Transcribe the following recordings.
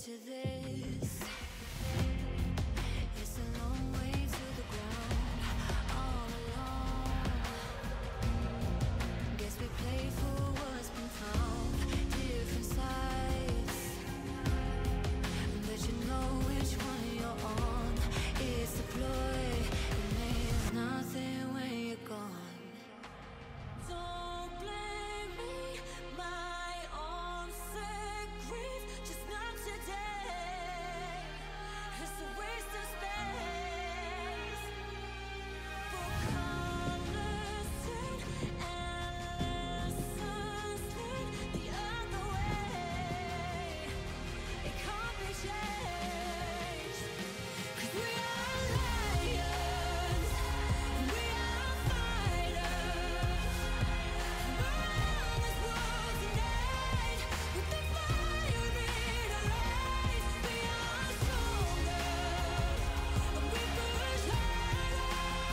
to this. It's a long way to the ground, all alone. Guess we play for what's been found, different sides. But you know which one you're on. It's a ploy, it means nothing when you're gone. Don't blame me, my own sick grief, just not today. It's a waste of space for conversation and lessons lead the other way. It can't be changed, 'cause we are lions, we are fighters. Around this world tonight, with the fire in our eyes, we are stronger, and we push harder.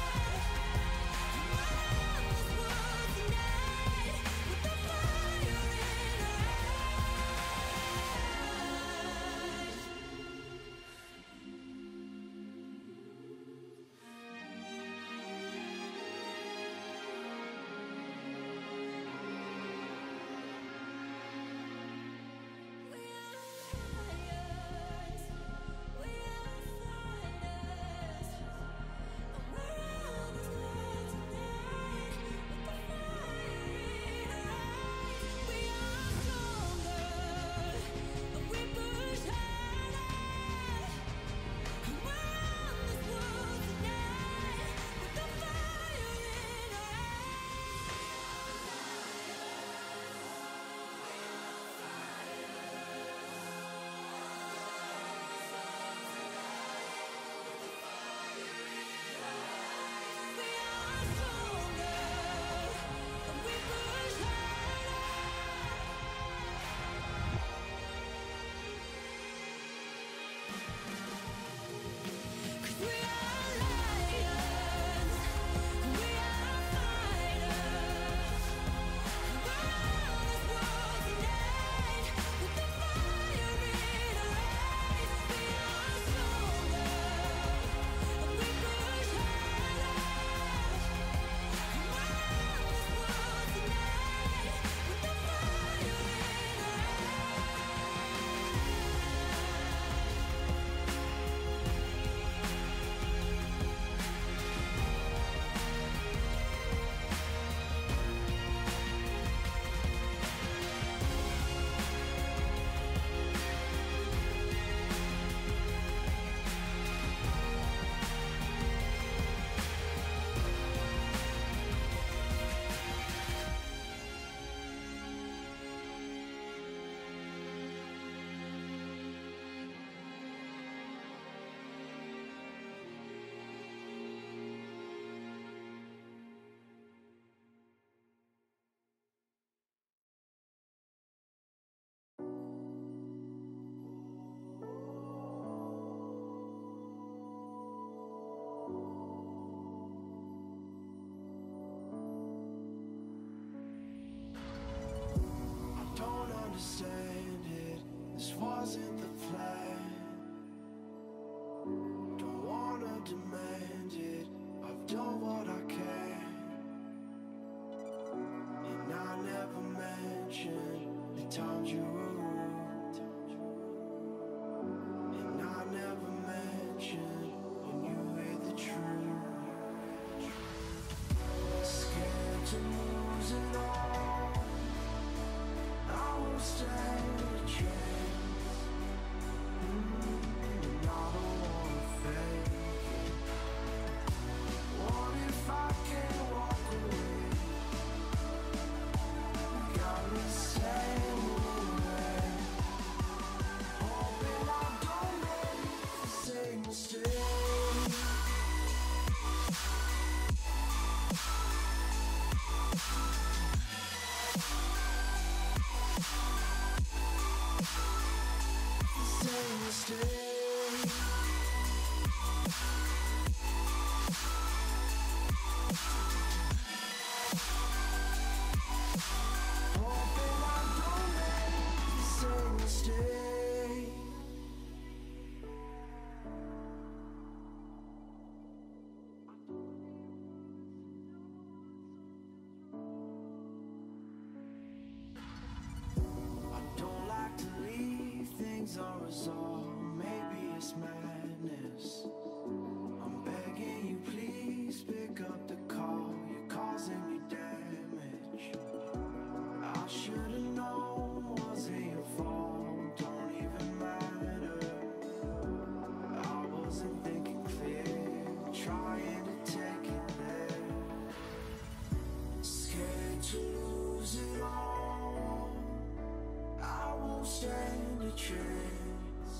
Around this world tonight, with the fire in our eyes. We are lions, we are fighters. Around this world tonight, with the fire in our eyes, we are stronger, and we push harder. Around this world tonight, with the fire in our eyes. We are stronger, and we push harder. 'Cause we are lions, we are fighters. Around this world tonight, with the fire in our eyes, we are stronger, and we push harder. Around this world tonight, with the fire in our I don't understand it. This wasn't the plan. Don't wanna demand it. I've done what I can. And I never mentioned the times you were rude. And I never mentioned when you hear the truth. Scared to lose it all. I will stand a chance. And I don't wanna fake it. What if I can't walk away? You got me staying away. Hoping I don't make the same mistake. Same mistake. Hoping I don't make the same mistake. was all, maybe it's madness. I'm begging you, please pick up the call. You're causing me damage. I should've known, wasn't your fault. Don't even matter. I wasn't thinking clear, trying to take it there. Scared to lose it all. I won't stand a chance,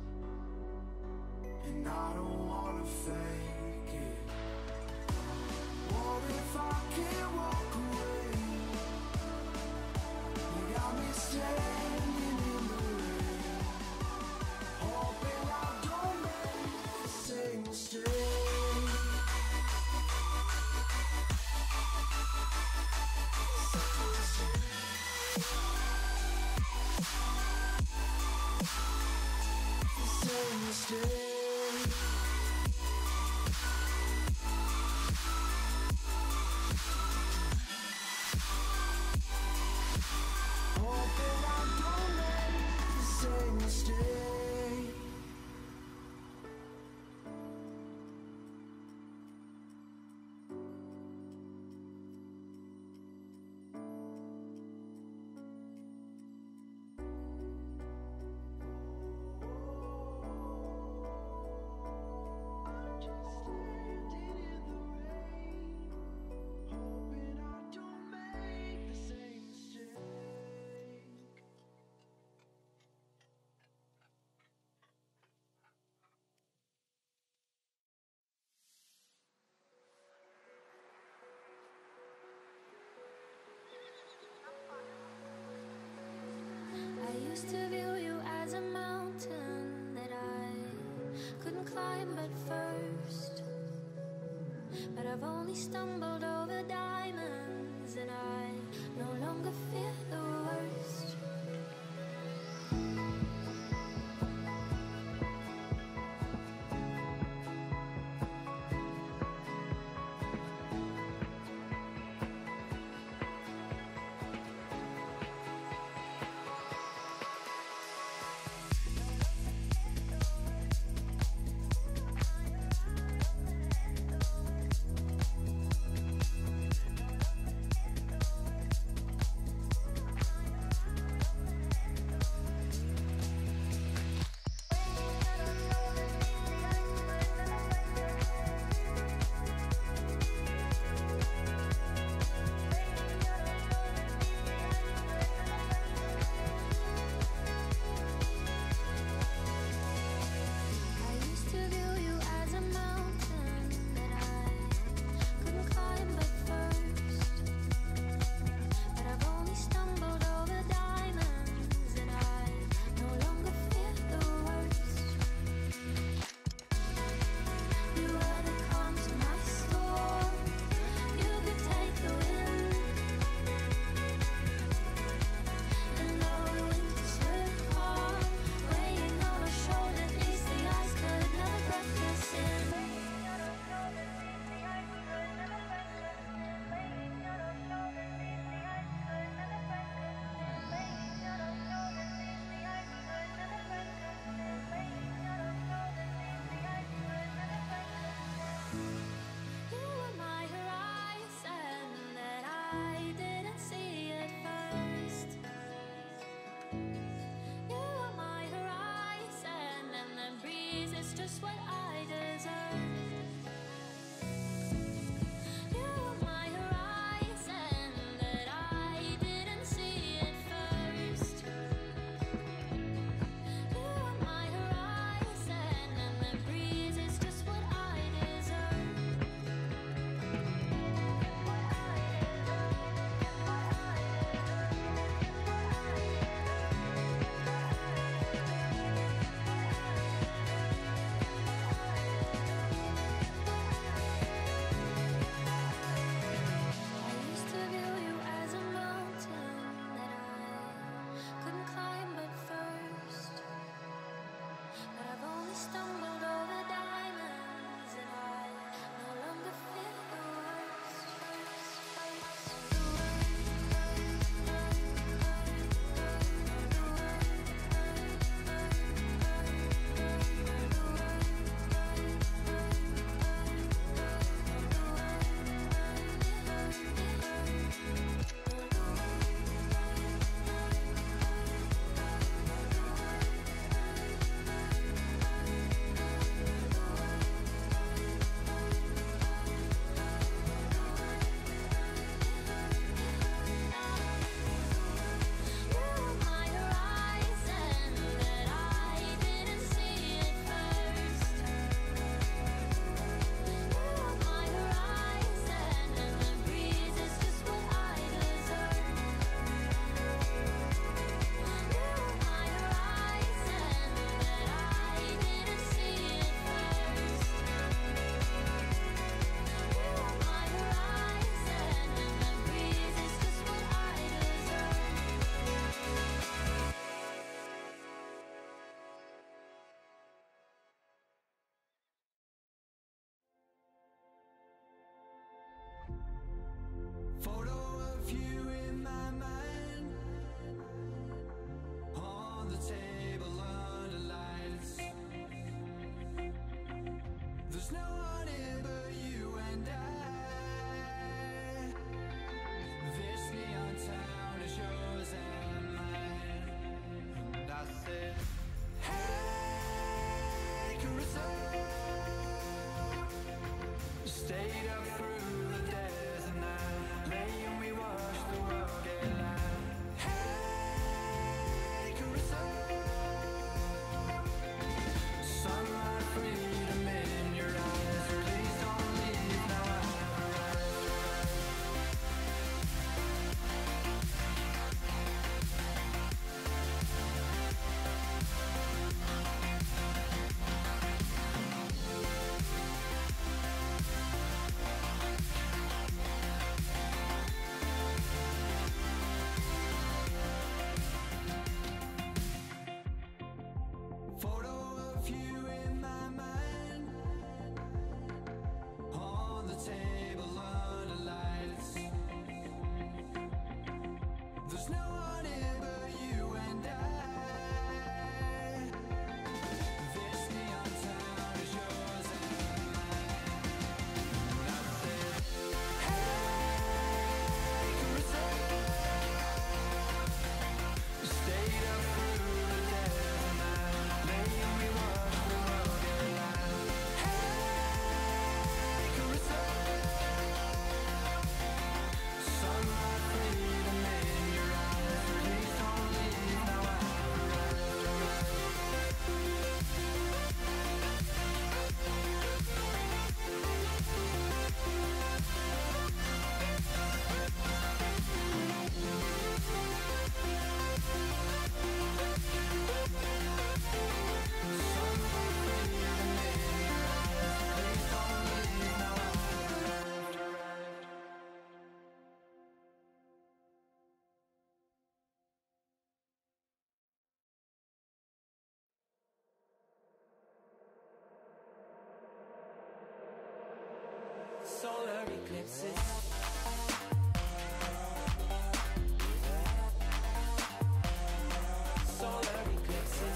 and I don't wanna fake it. What if I can't walk away? You got me standing in the rain, hoping I don't make the same mistake. I used to view you as a mountain that I couldn't climb at first, but I've only stumbled over diamonds, and I no longer fear the worst. solar eclipses. Solar eclipses.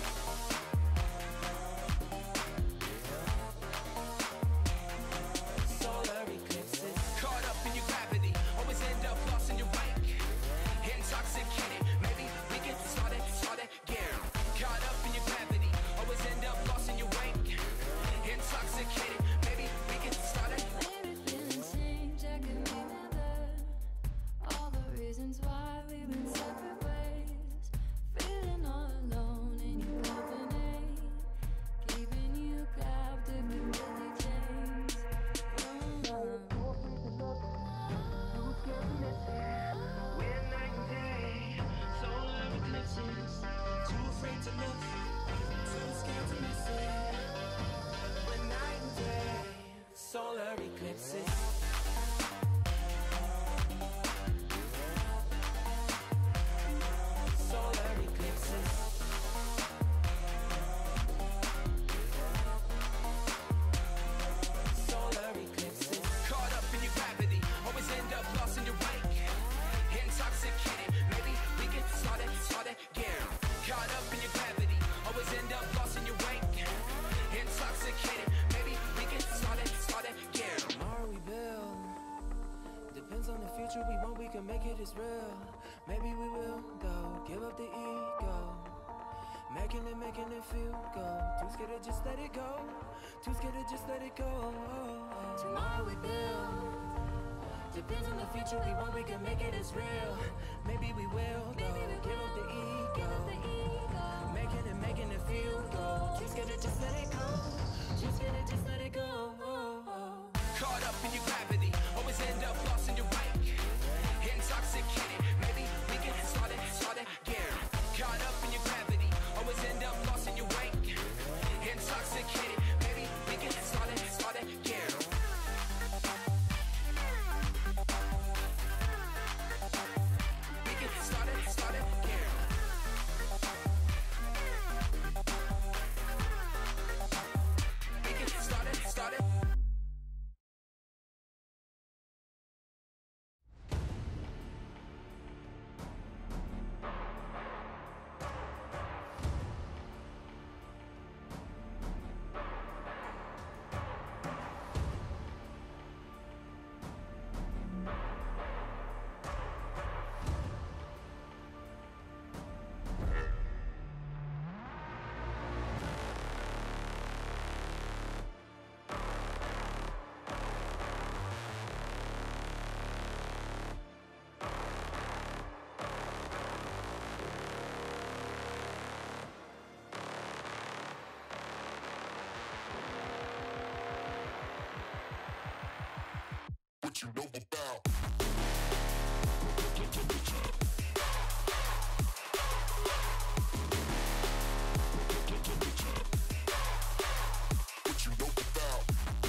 Solar eclipses. Caught up in your gravity, always end up lost in your wake. Intoxicated, maybe we get started again. Caught up in your gravity, always end up lost in your wake. Intoxicated, maybe we get started. Maybe feelings change, I can remember all the reasons why we've been separate ways. Feeling all alone in your company, keeping you captive with guilty chains. When night and day, solar eclipses. Too afraid to look, too scared to miss it. When night and day, solar eclipses. Solar eclipses. Solar eclipses. Caught up in your gravity, always end up lost in your wake. Intoxicated, maybe we get started again. Caught up in your gravity, always end up lost in your wake. Intoxicated, maybe we get started again. Tomorrow we build, depends on the future we want, we can make it as real. Maybe we will go, give up the ego. Making it feel good. Too scared to just let it go. Too scared to just let it go. Tomorrow we build. Depends on the future we want, we can make it as real. Maybe we will go. Give up the ego. Making it feel good. Too scared to just let it go. Too scared to just let it go. Caught up in your gravity, always end up lost in your wake. Intoxicated, maybe we get started again. Caught up in your gravity, always end up lost in your wake. Intoxicated, maybe we get started again. We get started again. We get started. What you know about? What you know about?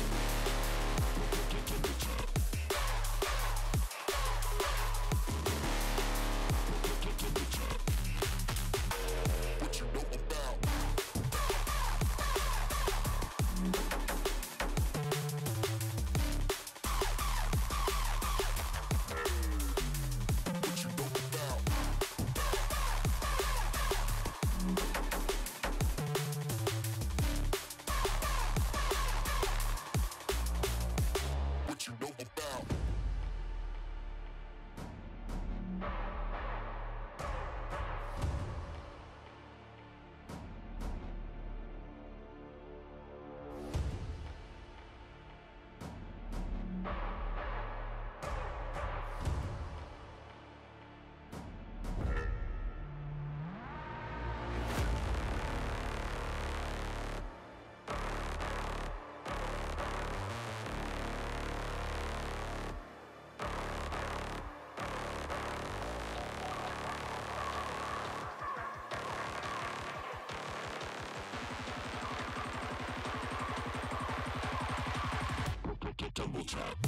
What you know about? Double tap.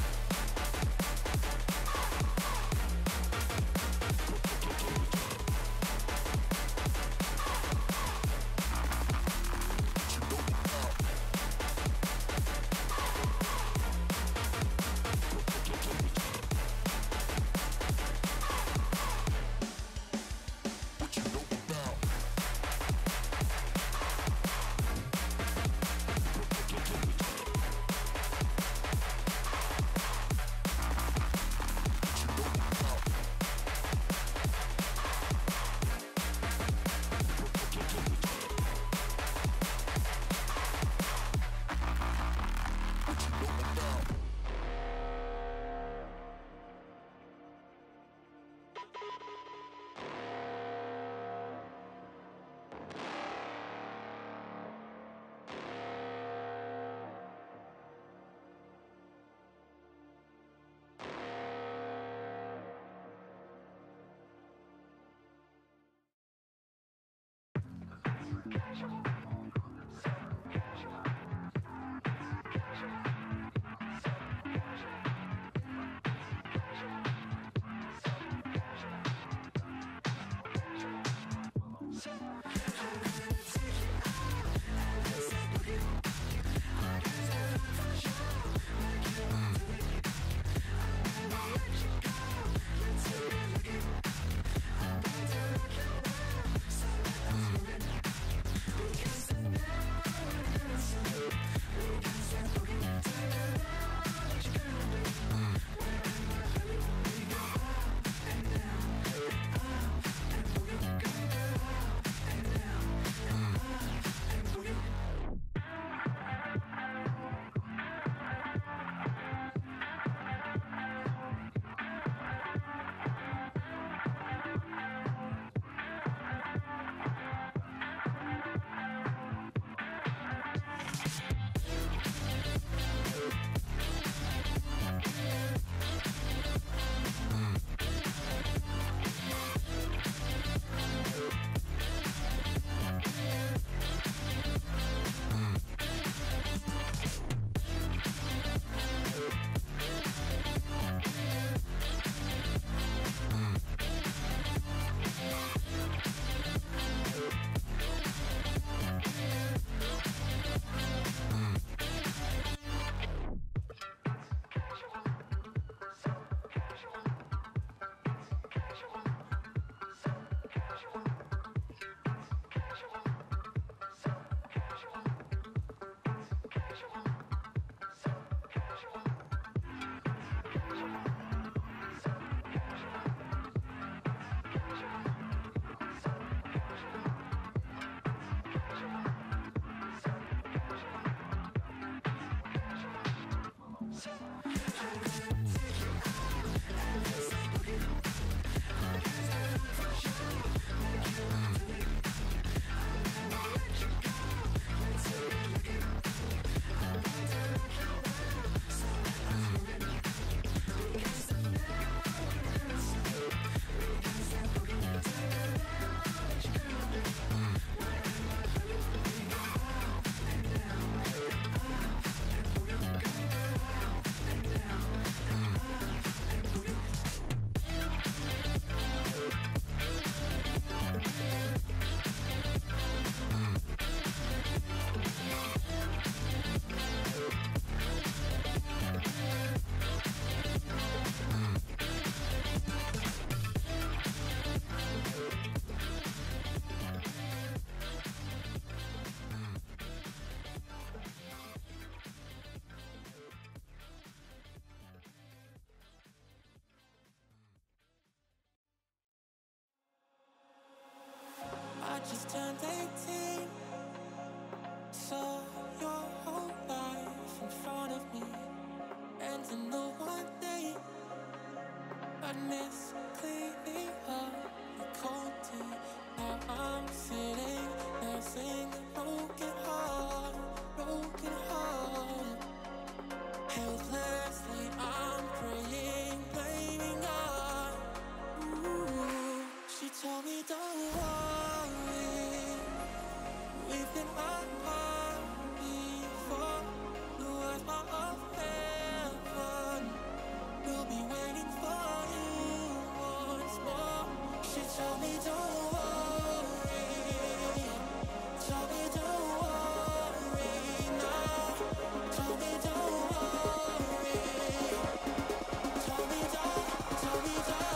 turned 18. Saw your whole life in front of me, and to know one day I'd miss cleaning up your cold tea. Now I'm sitting there singing broken heart, broken heart. Helplessly I'm praying, blaming God. Ooh, she told me don't worry, we've been apart before. The words of heaven will be waiting for you once more. She told me don't worry, told me don't worry now. Told me don't worry, told me don't, told me don't.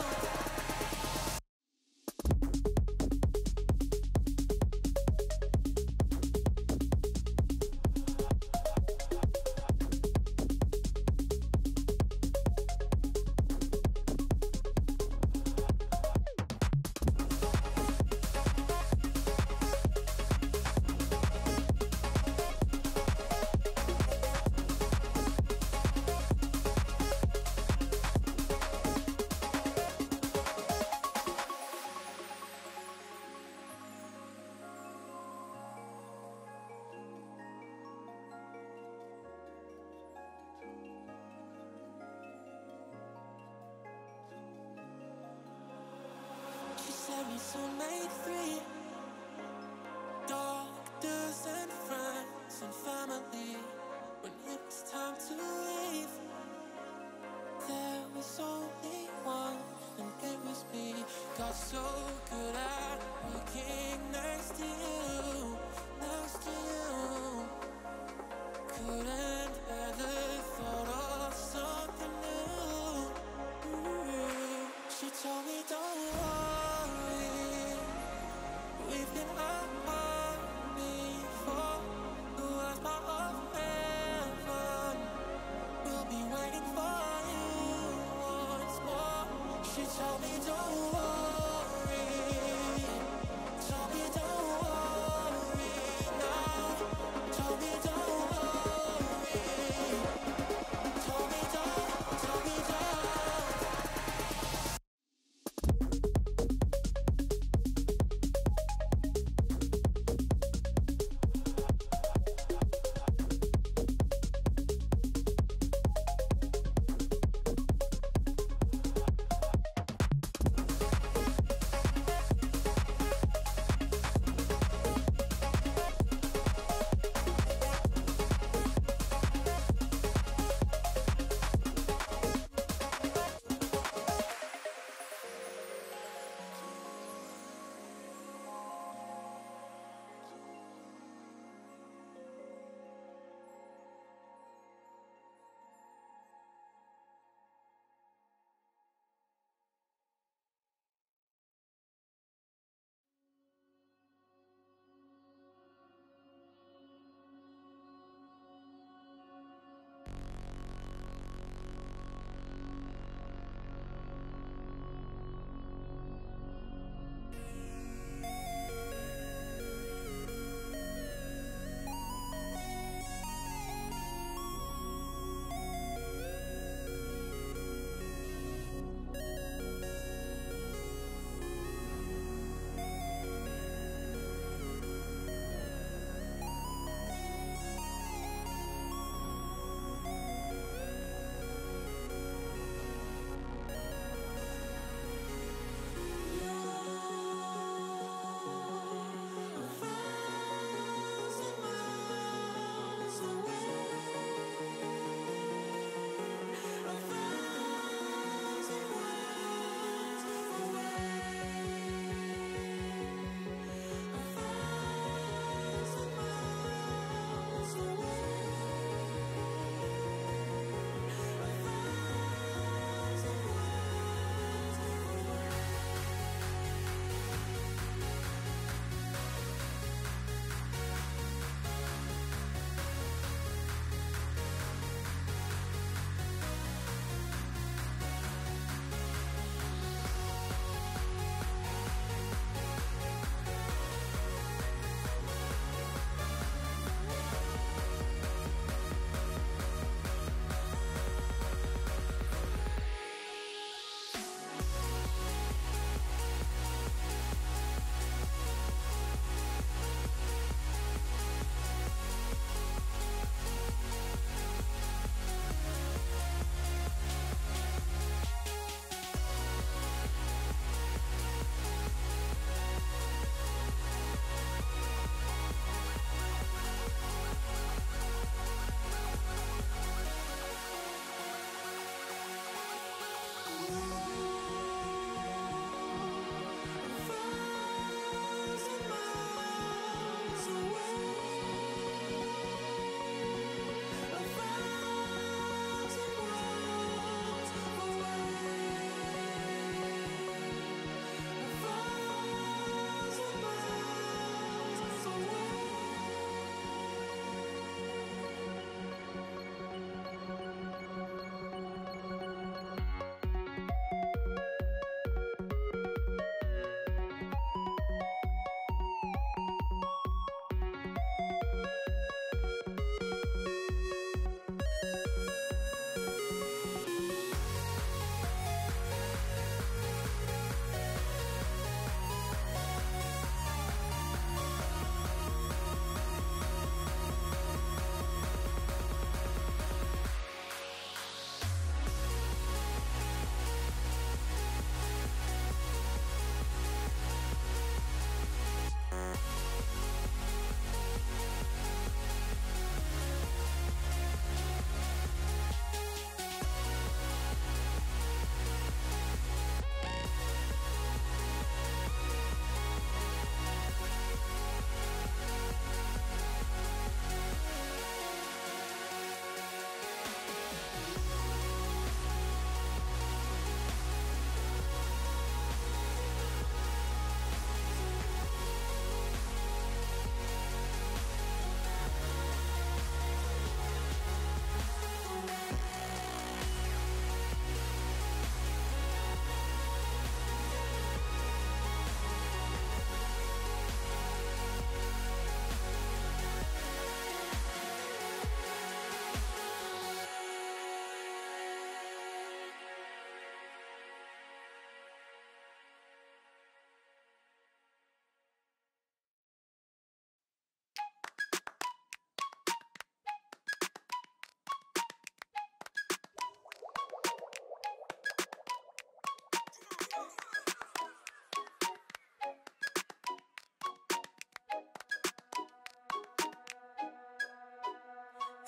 She said we soon made three, doctors and friends and family. When it was time to leave, there was only one, and it was me. Got so good at looking next to you, next to you. Couldn't bear the thought of something new. Ooh, she told me don't worry, we've been apart before. The words of heaven will be waiting for you once more. She told me don't worry, told me don't worry now. Told me don't worry, told me don't, told me don't.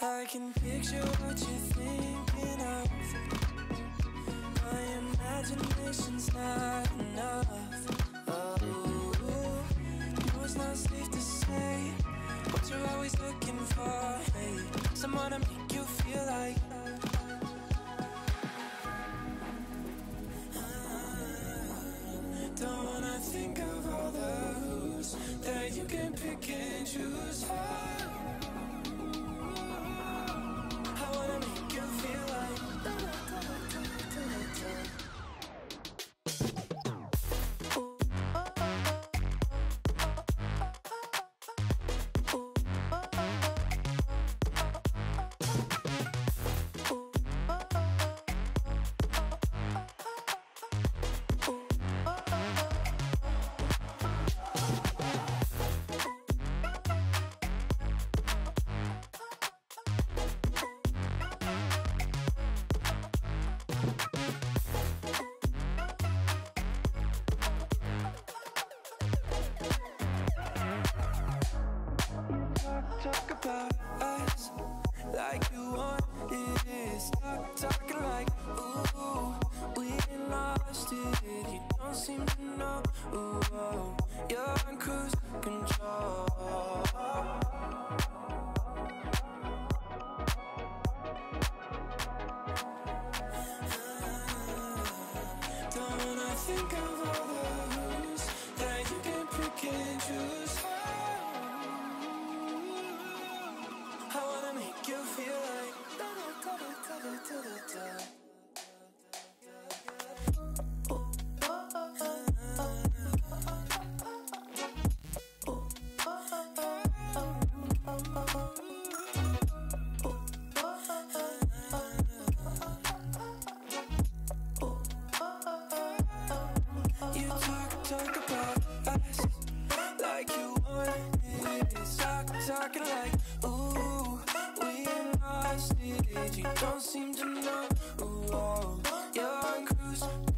I can picture what you're thinking of. My imagination's not enough. Oh, no, it's not safe to say what you're always looking for. Hey, someone to make you feel like. Don't wanna think of all the who's that you can pick and choose. I wanna make you feel like. Talk about us like you want it. Stop talking like, ooh, we ain't lost it. You don't seem to know, ooh, oh, you're in cruise control. Don't wanna think of all the who's that you can pick and choose. I wanna make you feel like. You talk about us like you want it. Talking like, ooh, we ain't lost it. You don't seem to know, ooh, oh, you're on cruise